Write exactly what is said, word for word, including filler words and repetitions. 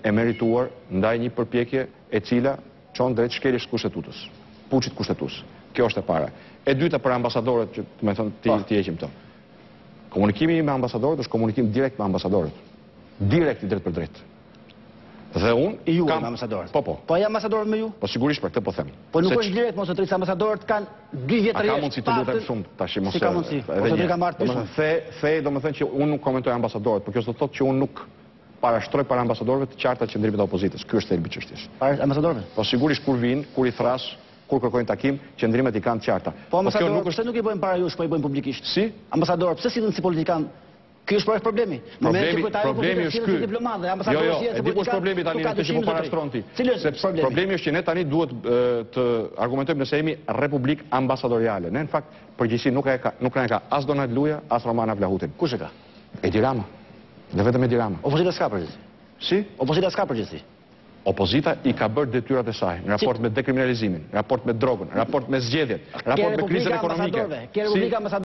e merituar ndaj një përpjekje e cila çon drejt shkeljes kushtetutës, puçit kushtetues. Kjo është e para. E dyta për ambasadorët, që më thon ti ti heqim këto. Komunikimi me ambasadorët është komunikim direkt me ambasadorët. Direkt i drejt për drejt. Dhe unë I ju kam me ambasadorët. Po po. Po ja ambasadorët me ju? Po sigurisht për këtë po them. Po nuk është direkt mos të ambasadorët kanë dy vjet rresht. Ka mundësi të lutem shumë tash mos. Si ka mundësi? Ose do të kam marrë pyetje. The, the, domethënë që unë nuk komentoj ambasadorët, por kjo do të thotë që unë nuk parashtroj para ambasadorëve të qarta qendrimit të opozitës. Ky është thelbi i çështjes. Para ambasadorëve? Po sigurisht kur vinë, kur i thras, kur kërkojnë takim, qendrimet i kanë të qarta. Po ambasadorët pse nuk i bëjnë para jush, po i bëjnë publikisht? Si? Ambasadorët pse sillen si politikan? Ky është problemi. Problemi, problemi është ky. Jo, jo, e di kush problemi tani këtë që po parashtron ti. Sepse problemi është që ne tani duhet të argumentojmë nëse jemi republik ambasadoriale. Ne në fakt përgjithësi nuk e ka nuk e ka as Donald Luja, as Romana Vlahutin. Kush e ka? Edi Rama. Dhe vetëm Edi Rama. Opozita s'ka përgjithësi. Si? Opozita s'ka përgjithësi. Opozita i ka bërë detyrat e saj në raport me dekriminalizimin, në raport me drogën, në raport me zgjedhjet, në raport me krizën ekonomike. Ke Republika ambasadorëve,